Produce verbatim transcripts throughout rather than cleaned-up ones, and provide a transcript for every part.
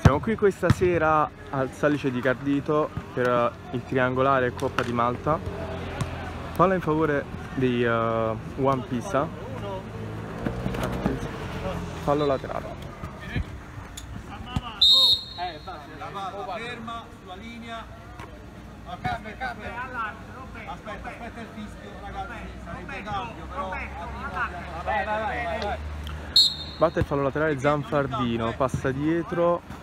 Siamo qui questa sera al Salice di Cardito per il triangolare Coppa di Malta. Palla in favore di uh, One Pisa. Fallo laterale. Ferma sulla linea. Aspetta, aspetta il fischio, ragazzi. Sarebbe cambio, però. Vai, vai, vai. Batte il fallo laterale Zanfardino, passa dietro.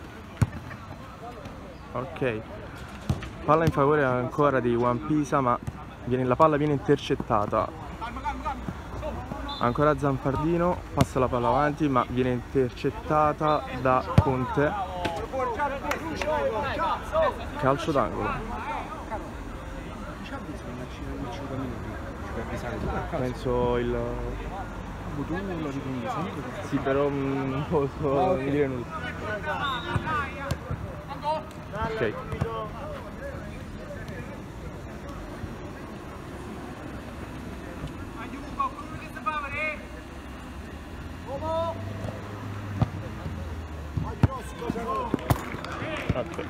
Ok, palla in favore ancora di One Pisa, ma viene, la palla viene intercettata. Ancora Zanfardino, passa la palla avanti, ma viene intercettata da Conte. Calcio d'angolo. Penso il... Sì, però non posso dire nulla. Ok. Ok.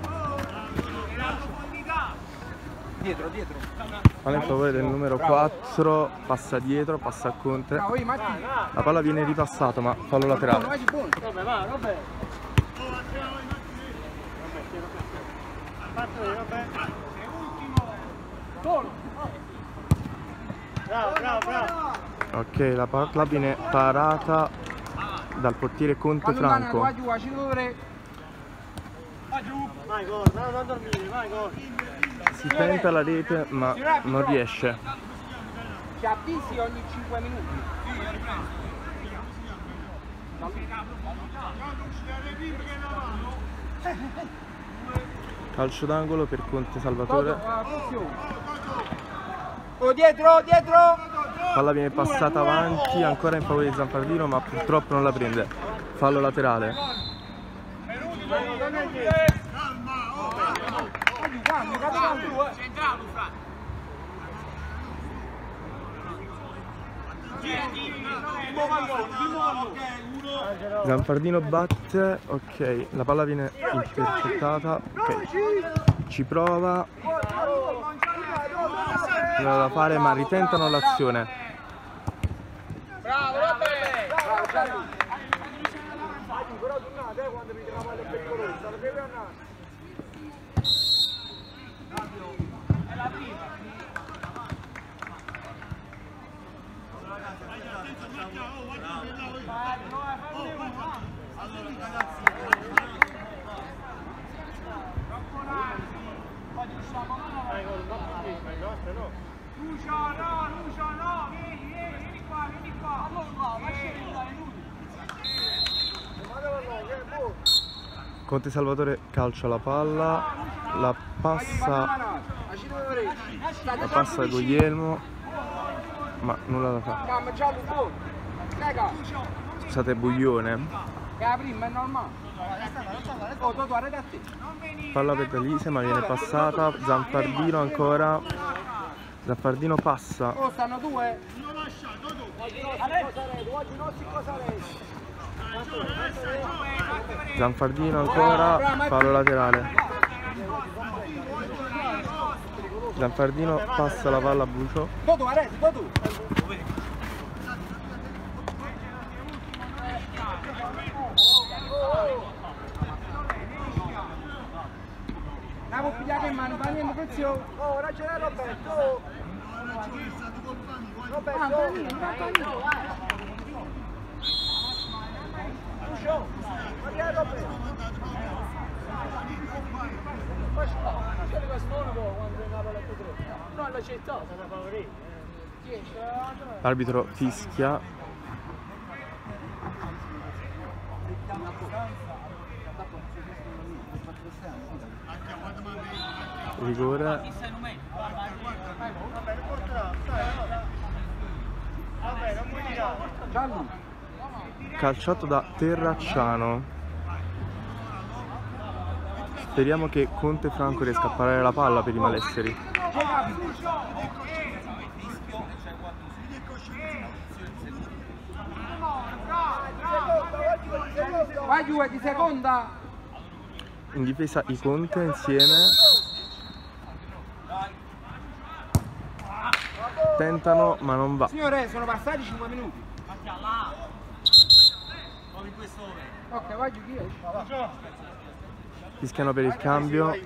Dietro, dietro. Palla in favore del numero quattro, passa dietro, passa a Conte. La palla viene ripassata, ma fallo laterale. Ok, la palla viene parata dal portiere Conte Franco. Si tenta la rete, ma non riesce. Ci avvisi ogni cinque minuti. Calcio d'angolo per Conte Salvatore. Oh, dietro, dietro! Palla viene passata avanti, ancora in favore di Zanfardino, ma purtroppo non la prende. Fallo laterale. Zanfardino batte, ok, la palla viene intercettata, ok, ci prova, non da fare, ma ritentano l'azione. Bravo, Conte Salvatore calcia la palla, la passa, la passa a Guglielmo, ma nulla da fare. Scusate, Buglione. Palla per Dalise, ma viene passata. Zanfardino ancora. Zanfardino passa. Zanfardino ancora, fallo laterale. Zanfardino passa la palla a Bucio. Oh, ragione Roberto! Roberto! L'arbitro fischia. Rigore. Calciato da Terracciano. Speriamo che Conte Franco riesca a parare la palla per i malesseri. Vai giù, è di seconda. in difesa i Conte insieme. Tentano ma non va. Signore, sono passati cinque minuti. Ok, vai giù. Fischiano per il cambio.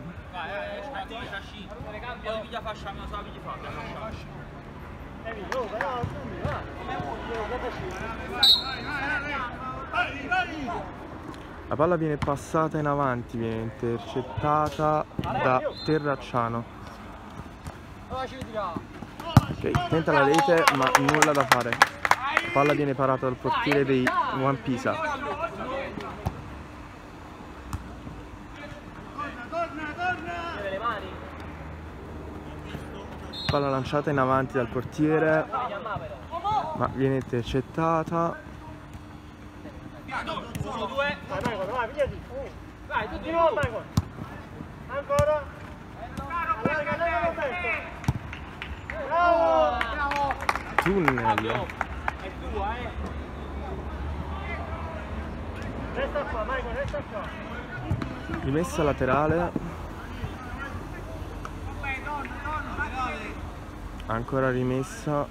La palla viene passata in avanti, viene intercettata da Terracciano. Ok, tenta la rete ma nulla da fare. La palla viene parata dal portiere dei One Pisa. Palla lanciata in avanti dal portiere ma viene intercettata. Vai, tutti nuovo, Michael. Ancora. Allarga, allarga lo petto. Bravo, bravo. Tunnel. È tua, eh. Resta qua, Michael, resta qua. Rimessa laterale. Ancora rimessa.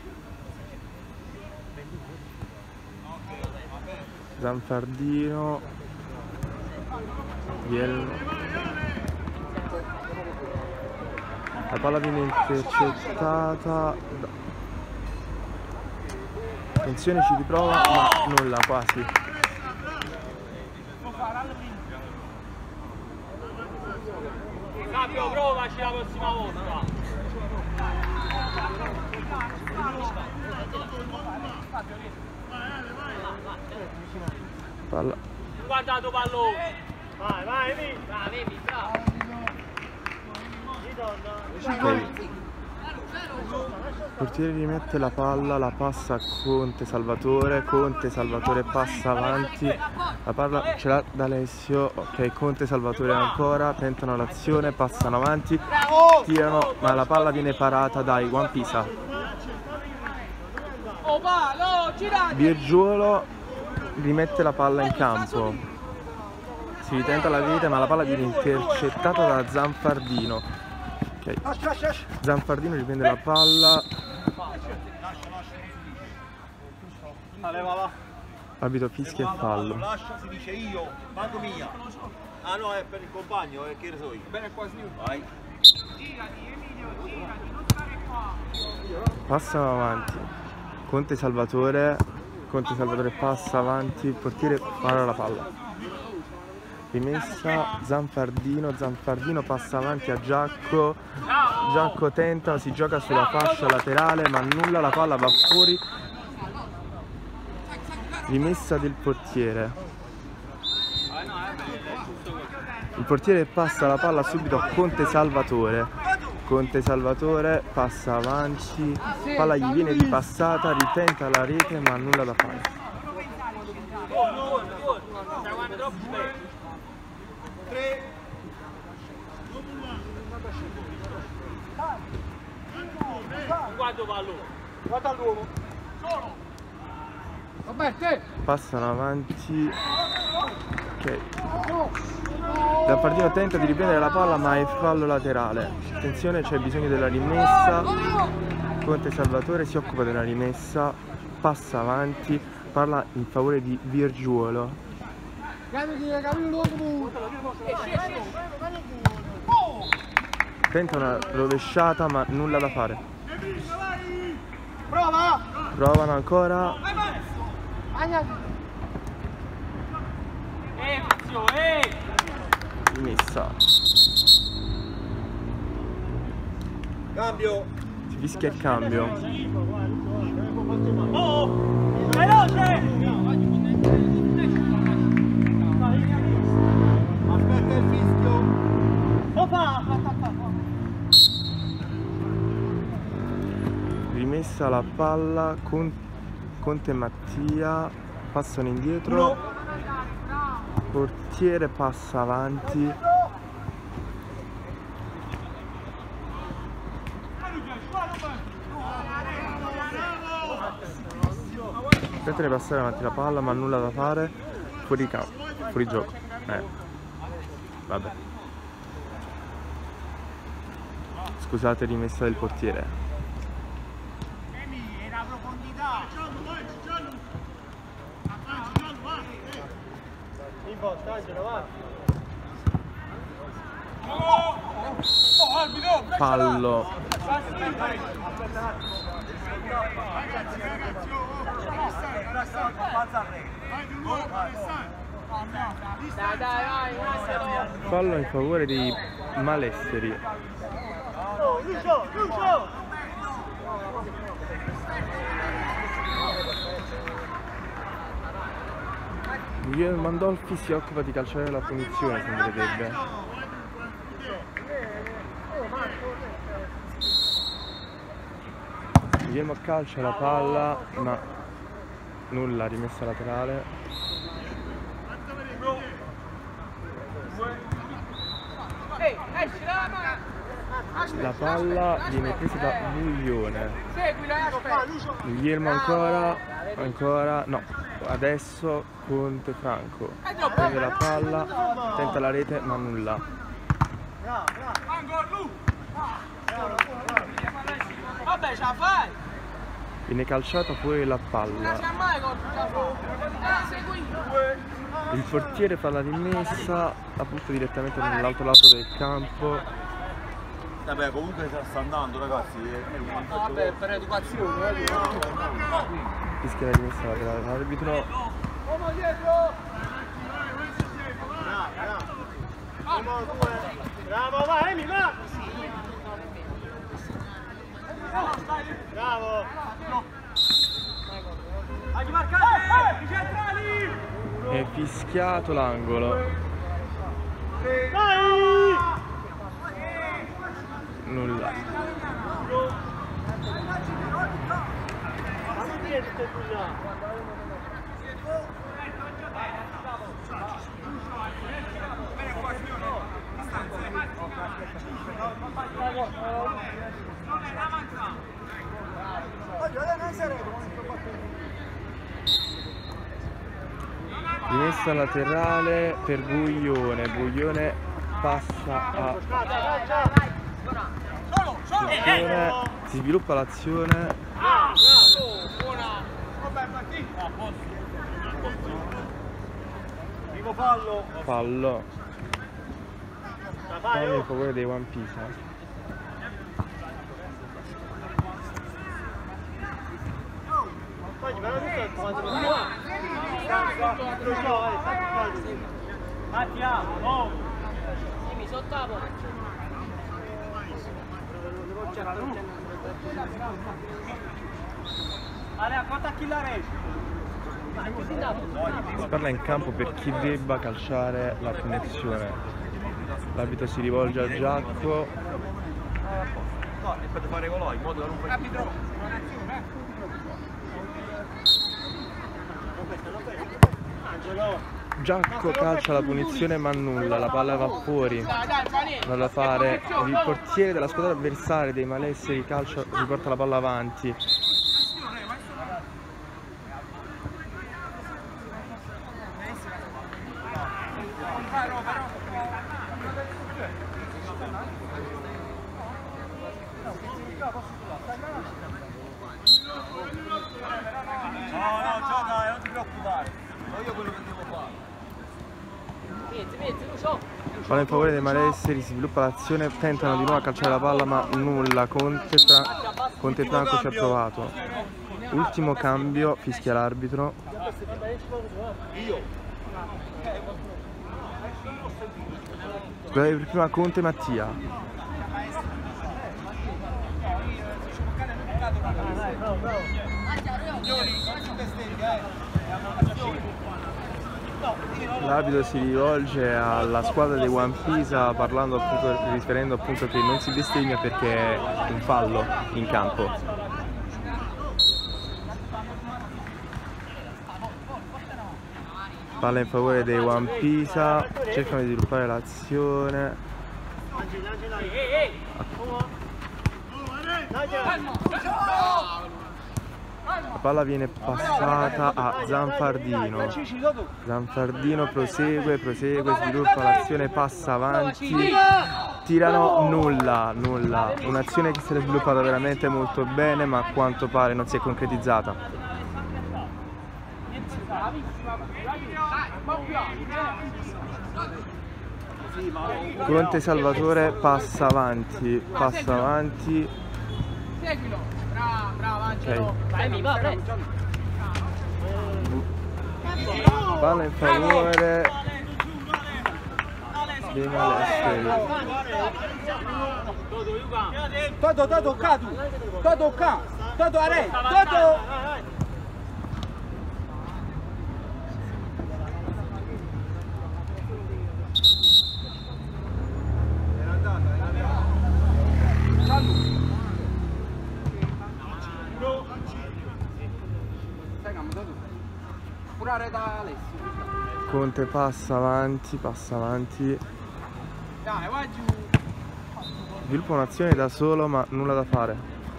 Zanfardino. Biello. La palla viene intercettata. Attenzione, ci riprova ma nulla, quasi. Fabio, provaci la prossima volta. Palla. Guardato pallone. Vai, vai, vieni. Vai, vieni, bravo. Okay. Il portiere rimette la palla, la passa a Conte Salvatore, Conte Salvatore passa avanti, la palla ce l'ha da Alessio, ok, Conte Salvatore ancora, tentano l'azione, passano avanti, tirano, ma la palla viene parata dai One Pisa. Virgiuolo rimette la palla in campo, si ritenta la rete ma la palla viene intercettata da Zanfardino. Okay. Zanfardino riprende la palla. Arbitro fischia e fallo. Lascia, si dice io, vado mia. Ah no, è per il compagno, è che ne so io. Bene quasi. Vai. Passano avanti. Conte Salvatore. Conte Salvatore passa avanti. Il portiere para la palla. Rimessa Zanfardino, Zanfardino passa avanti a Giacco, Giacco tenta, si gioca sulla fascia laterale ma nulla, la palla va fuori. Rimessa del portiere. Il portiere passa la palla subito a Conte Salvatore. Conte Salvatore passa avanti, palla gli viene ripassata, ritenta la rete ma nulla da fare. Guarda pallone. Guarda l'uomo. Solo. Roberto. Passano avanti. Ok. Zanfardino tenta di riprendere la palla ma è fallo laterale. Attenzione, c'è bisogno della rimessa. Conte Salvatore si occupa della rimessa. Passa avanti. Parla in favore di Virgiuolo. Tenta una rovesciata ma nulla da fare. Prova! Provano ancora. Eh, Fazio, eh! Rimessa. Cambio! Si fischia il cambio. Oh! Veloce! Aspetta il fischio! Opa! Rimessa la palla, Conte e Mattia passano indietro, portiere passa avanti, tenta di passare avanti la palla ma nulla da fare, fuori campo, fuori gioco. Eh. Vabbè. Scusate, rimessa del portiere. Emi, era profondità. Fallo. Dai, dai, vai, Fallo in favore dei malesseri. Lucio, Lucio! Guglielmo Mandolfi si occupa di calciare la punizione, sembrerebbe. Guglielmo calcia la palla, ma nulla, rimessa laterale. La palla viene presa da Buglione. Guglielmo ancora, ancora, no, adesso Conte Franco. Prende la palla, tenta la rete, ma nulla. Vabbè, ce la fai! Viene calciata fuori la palla. Il portiere fa la rimessa, la butta direttamente nell'altro lato del campo. Vabbè, comunque sta andando, ragazzi. Vabbè, per educazione. Fischia la rimessa laterale. L'arbitro. Bravo, vai, Emi, va! Bravo! Vai, marcate! I centrali! È fischiato l'angolo. Vai! Nulla. Rimessa laterale per Buglione. Buglione passa a Buglione. Si sviluppa l'azione. Fallo. Fallo. Fallo in favore dei One Pisa. Mattia, oh! Emi, sottavo! Ale, quanta killare! Si parla in campo per chi debba calciare la punizione. L'arbitro si rivolge a Giacco. No, e per fare gol in modo da non fare. Giacco calcia la punizione ma nulla, la palla va fuori. Non da fare. Il portiere della squadra avversaria dei malesseri calcia, riporta la palla avanti. No, no, gioca, non ti preoccupare. So io quello che devo fare. Palla in favore dei malesseri, si sviluppa l'azione, tentano di nuovo a calciare la palla ma nulla. Conte, Fra Conte Franco ci ha provato. Ultimo cambio, fischia l'arbitro. Scusate, prima Conte Mattia. L'arbitro si rivolge alla squadra dei One Pisa parlando appunto, riferendo appunto che non si bestemmia perché è un fallo in campo. Palla in favore dei One Pisa, cercano di sviluppare l'azione. La palla viene passata a Zanfardino. Zanfardino prosegue, prosegue, sviluppa l'azione, passa avanti. Tirano, nulla, nulla. Un'azione che si è sviluppata veramente molto bene, ma a quanto pare non si è concretizzata. Conte Salvatore passa avanti, passa avanti. Seguilo. Brava, brava, Angelo. Ok. Vai, mi va, vai. Palla in favore dei Malesseri. Toto, Toto, Cadu. Toto, Ca. Toto, Are. Toto. Conte passa avanti, passa avanti. Dai, vai giù. Sviluppa un'azione da solo, ma nulla da fare.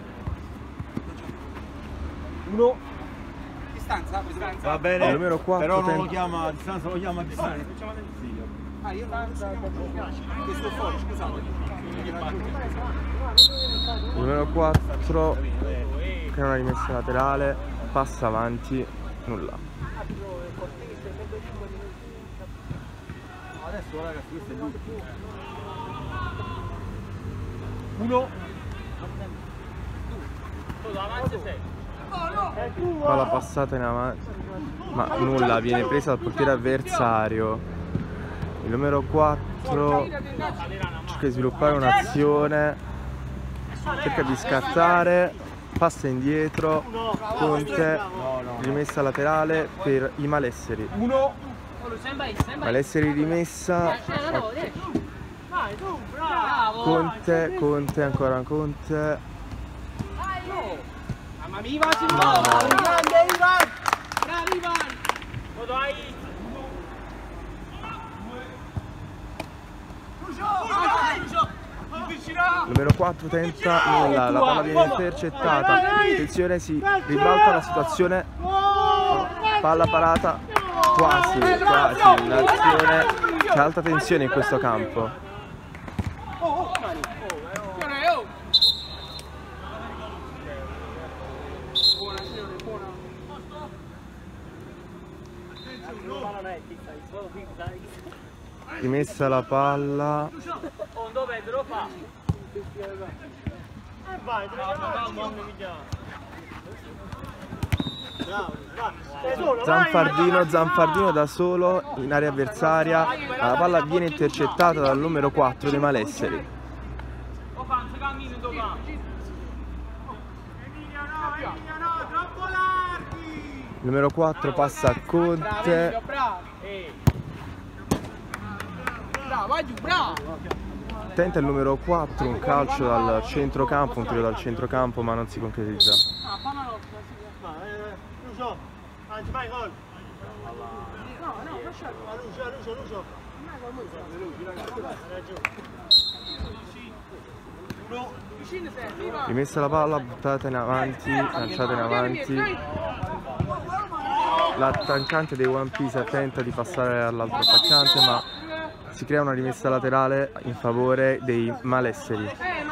Uno. Distanza, distanza. Va bene. Il numero quattro Però non ten- lo chiama a distanza, lo chiama a distanza. Ah, io non so. Che sto fuori, scusate. Il numero quattro crea una rimessa laterale, passa avanti, nulla. Adesso ragazzi, questo è l'ultimo. Uno. Palla passata in avanti, ma nulla, viene presa dal portiere avversario. Il numero quattro cerca di sviluppare un'azione, cerca di scattare, passa indietro. Conte, rimessa laterale per i Malesseri. Uno. Malesseri rimessa. Conte, Conte, ancora Conte. Mamma mia, Massimo! Grande Ivan! Bravo Ivan! Lo dai! Numero quattro tenta, nulla, la palla viene intercettata. Attenzione, si ribalta la situazione. Palla parata, quasi, quasi. Un'azione, c'è alta tensione in questo campo. Rimessa la palla. Zanfardino, Zanfardino da solo in area avversaria, ma la palla viene intercettata dal numero quattro dei Malesseri. Il numero quattro passa a Conte. Tenta il numero quattro un calcio dal centrocampo, un tiro dal centrocampo, ma non si concretizza. Rimessa la palla, buttata in avanti, lanciata in avanti. L'attaccante dei One Piece tenta di passare all'altro attaccante, ma si crea una rimessa laterale in favore dei Malesseri.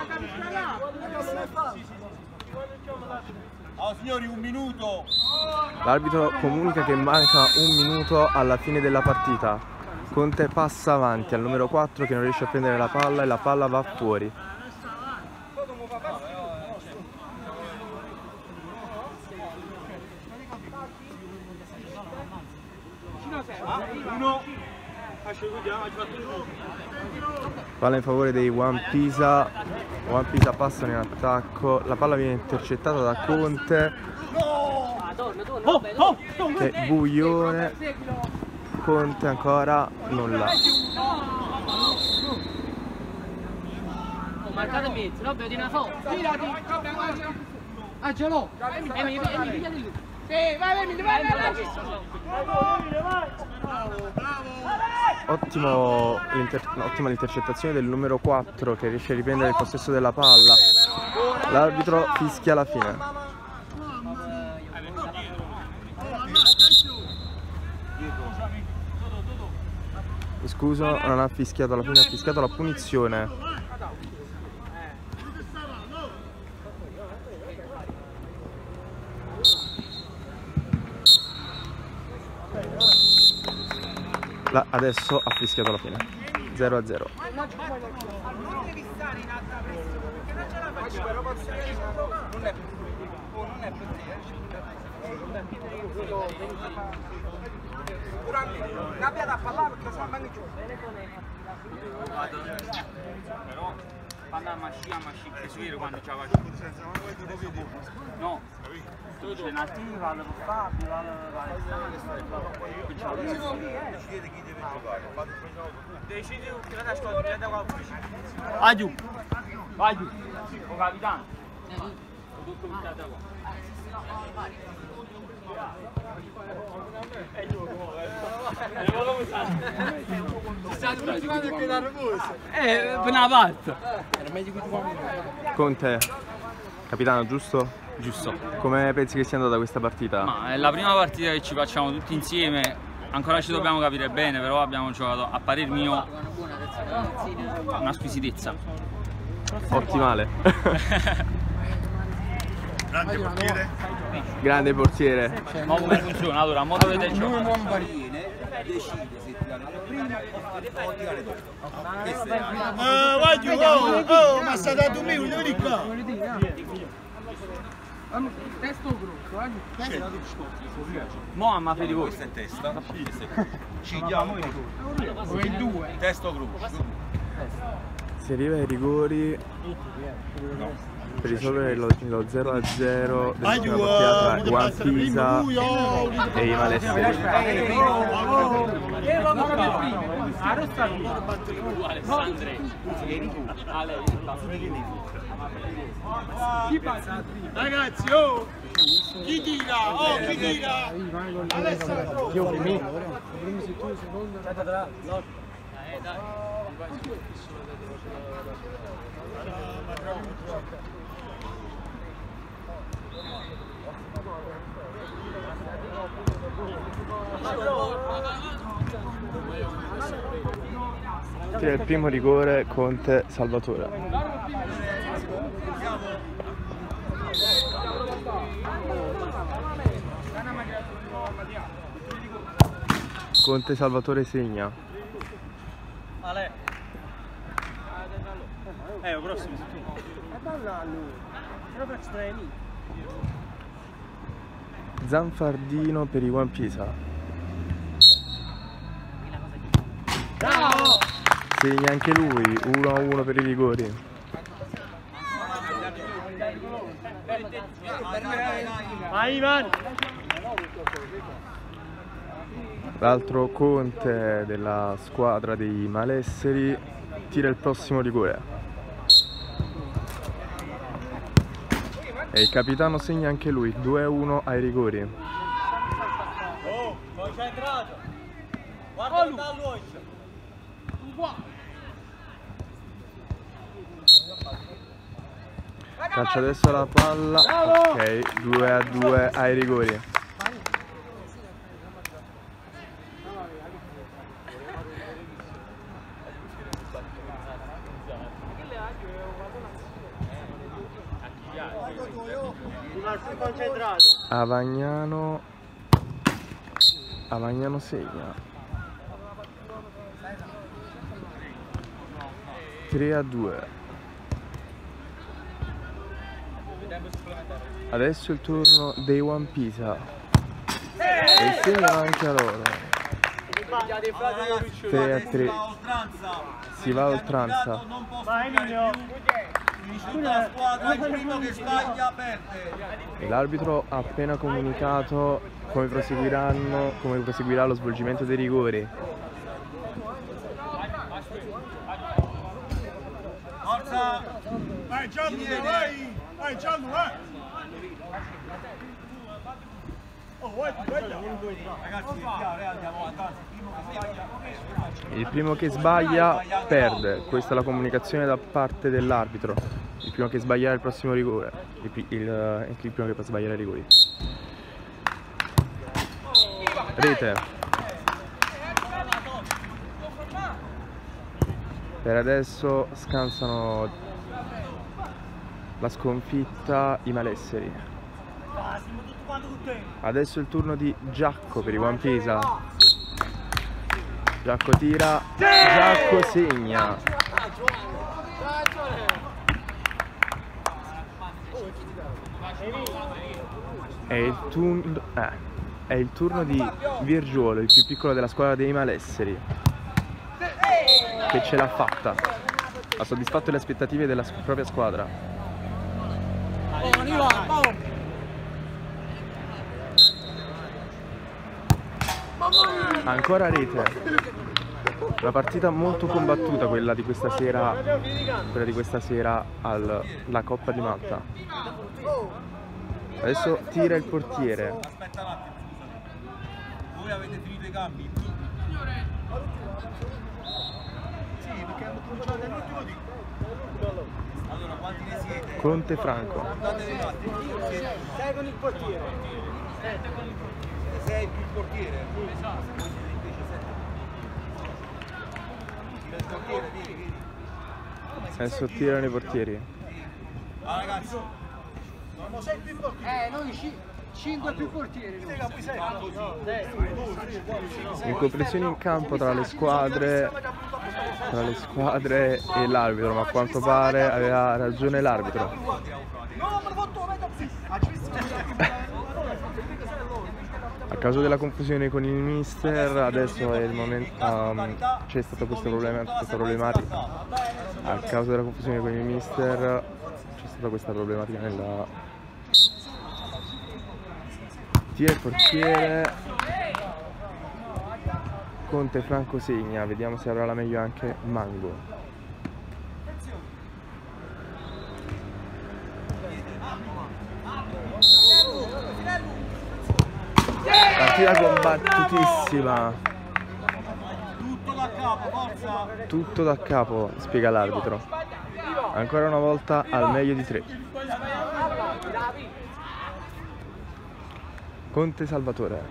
Oh signori, un minuto! L'arbitro comunica che manca un minuto alla fine della partita. Conte passa avanti al numero quattro che non riesce a prendere la palla e la palla va fuori. Palla in favore dei One Pisa. One Pisa passano in attacco. La palla viene intercettata da Conte. E Buglione. Conte ancora nulla. Marcate in mezzo, no? Di una foto. Ah, ce l'ho. E mi piglia di lui. Sì, vai, vai, vai, vai. Ottimo l'inter ottima l'intercettazione del numero quattro che riesce a riprendere il possesso della palla. L'arbitro fischia la fine. Mi scuso, non ha fischiato alla fine, ha fischiato la punizione. La, adesso ha fischiato la fine. zero a zero. Non devi stare in alta pressione perché non ce la facciamo. Non è non è per te. Gabbia da parlare perché sono mangi giù. Però quando a mascia, a mascia che su quando c'è la no, tu c'è una attiva, la Fabio, la Decidete chi deve giocare. decidi che la scuola c'è da qualcuno. Vai giù, vai giù, o capitano. Tutto buttato qua. Eh, per una parte. Conte, capitano, giusto? Giusto. Come pensi che sia andata questa partita? Ma è la prima partita che ci facciamo tutti insieme. Ancora ci dobbiamo capire bene, però abbiamo giocato, a parer mio, una squisitezza. Ottimale. Grande portiere. Grande portiere. Ma come funziona? Allora, a modo vedete il gioco. Non Variene decide se tirare prima o tirare dopo. Ah, vai giù, oh, oh, ma sta dato me, non di qua. Testo grosso, eh? Mo' amma per voi. Questa è testa. Ci diamo Come il due. testo gruppo. Si arriva ai rigori per risolvere lo, lo zero a zero Vai della giù, partita tra eh, One Pisa e i Malesseri. Ragazzi, oh! Chi tira? Oh, chi tira? Alessandro! Io primi. Primi se tu, secondo. Tira il primo rigore Conte Salvatore. Conte Salvatore segna. Ale. Eh, il prossimo sei tu. Zanfardino per i One Pisa. Bravo! Segna anche lui, uno a uno per i rigori. Vai, Ivan! L'altro Conte della squadra dei Malesseri tira il prossimo rigore. E il capitano segna anche lui, due a uno ai rigori. Oh, concentrato! Guarda che dà l'occhio! Calcia adesso la palla. Ok, due a due ai rigori. Concentrato! Avagnano Avagnano segna tre a due. Adesso il turno dei One Pisa e segnano anche a loro. tre a tre. Si va a oltranza. Vai, Emilio! La squadra, il primo che sbaglia perde. L'arbitro ha appena comunicato come proseguiranno, come proseguirà lo svolgimento dei rigori. Forza! Vai Gianlu, vai! Vai Gianlu, vai! Oh, vai, vai! Ragazzi, è chiaro, eh, andiamo avanti. Il primo che sbaglia Il primo che sbaglia perde, questa è la comunicazione da parte dell'arbitro. Il primo che sbaglierà il prossimo rigore, il, il, il primo che può sbagliare i rigori. Rete. Per adesso scansano la sconfitta i malesseri. Adesso è il turno di Giacco per i One Pisa. Giacco tira, Giacco segna. È il, turno, eh, è il turno di Virgiuolo, il più piccolo della squadra dei malesseri, che ce l'ha fatta. Ha soddisfatto le aspettative della propria squadra. Ancora rete. Una partita molto combattuta quella di questa sera, quella di questa sera alla Coppa di Malta. Adesso tira il portiere. Aspetta un attimo, scusami. Voi avete finito i cambi? Sì, perché hanno cominciato nell'ultimo di. Allora, quanti ne siete? Conte Franco. Datevi un attimo. Sei con il portiere. Sei più il portiere? Esatto. Il portiere, vieni, vieni. Adesso tirano i portieri. Ah, ragazzi. Non sei più portiere. Eh, noi cinque più portieri. Incomprensioni in campo tra le squadre, tra le squadre e l'arbitro, ma a quanto pare aveva ragione l'arbitro. A causa della confusione con il mister, adesso è il momento, um, c'è stato questo problema, questa problematica. A causa della confusione con il mister c'è stata questa problematica nella tira il portiere. Conte Franco segna, vediamo se avrà la meglio anche Mango. Partita combattutissima. Tutto da capo, forza. Tutto da capo, spiega l'arbitro. Ancora una volta al meglio di tre. Conte Salvatore.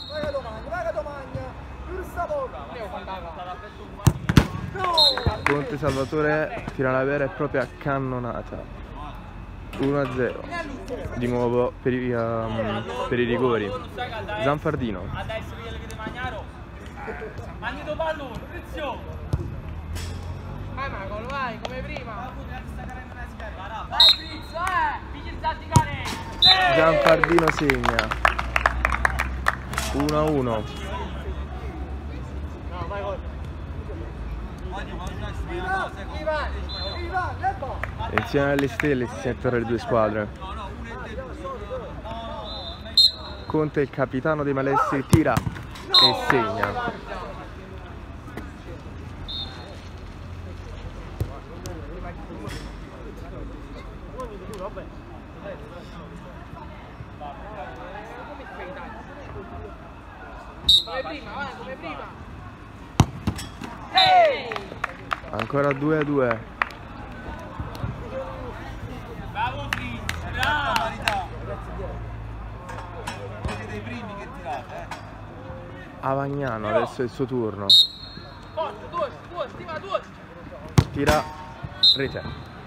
Conte Salvatore tira una vera e propria cannonata. uno a zero. Di nuovo per i, um, per i rigori. Zanfardino. Adesso quello che ti mangiaro. Mangi tuo pallone, Frizio. Vai Marco, vai, come prima. Vai Frizio, eh! Figli di tatticare! Zanfardino segna. uno a uno. Insieme alle stelle si sentono le due squadre. Conte, il capitano dei malesseri, tira e segna. Come prima, vai, come prima. Ancora due a due. Bravo Frizio, bravo! Siete dei primi che tirate, eh. Avagnano, adesso è il suo turno. Forza, due, due, stima due. Tira, rete.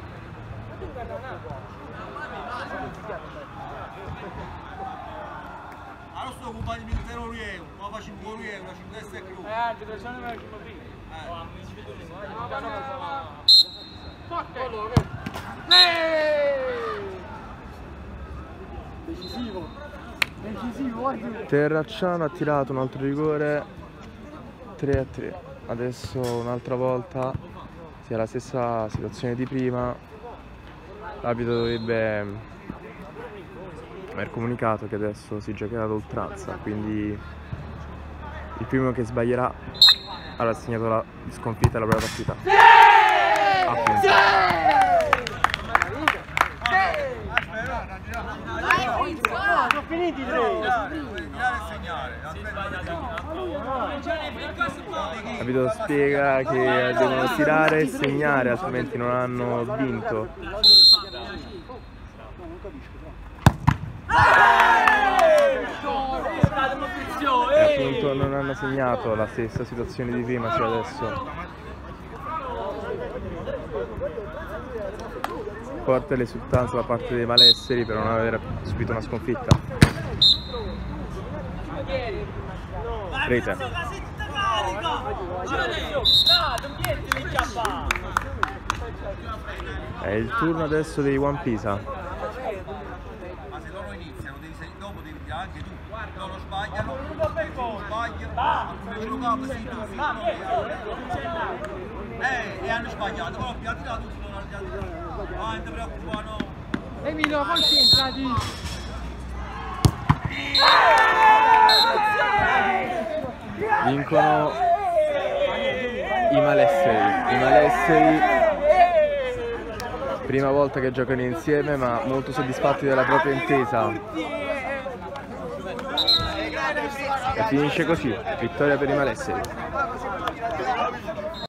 Allora sto compagno militare Orieo, ma faccio un po' Orieo, una cinque e credo. Eh, altri persone per il primo primo. Forte. Decisivo. Decisivo, guarda. Terracciano ha tirato un altro rigore. tre a tre. Adesso un'altra volta sia la stessa situazione di prima. L'arbitro dovrebbe aver comunicato che adesso si giocherà ad oltranza, quindi il primo che sbaglierà avrà segnato la sconfitta alla propria partita. Appunto. Sono finiti i tre. Tirare e segnare. L'arbitro spiega che devono tirare e segnare, altrimenti non hanno vinto. E appunto non hanno segnato, la stessa situazione di prima, cioè adesso forte l'esultanza da parte dei malesseri per non aver subito una sconfitta. Rete. È il turno adesso dei One Pisa. Ma se loro iniziano, devi, dopo devi dire anche tu. Loro sbagliano, tu sbagli, uno capo sì, tu sì, eh, e hanno sbagliato, però più altri tutti non hanno sbagliato. Ma non ti preoccupare, no. Emilio, concentrati. Vincono i malesseri. I malesseri, prima volta che giocano insieme, ma molto soddisfatti della propria intesa. E finisce così, vittoria per i malesseri.